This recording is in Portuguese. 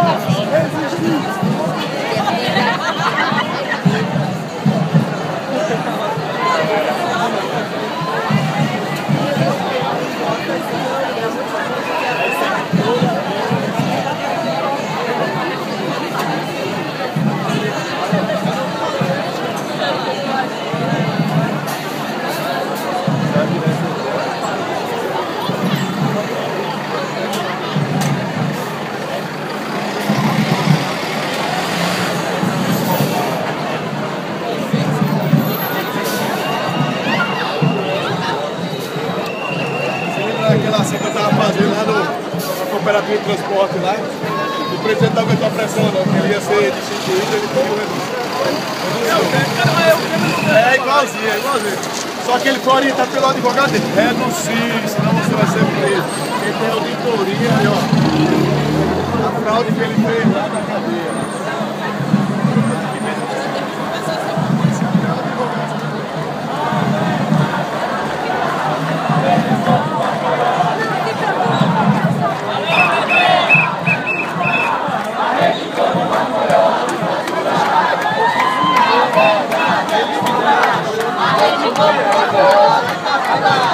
Aquela ação que eu estava fazendo lá no Cooperativa de Transporte lá, o presidente não aguentou a pressão não, porque ele ia ser destituído, ele pediu redução. É igualzinho. Só que ele foi orientado pelo advogado dele, reduzir, senão você vai ser preso. Ele tem auditoria aí, ó. A fraude que ele fez lá na cadeia. Vamos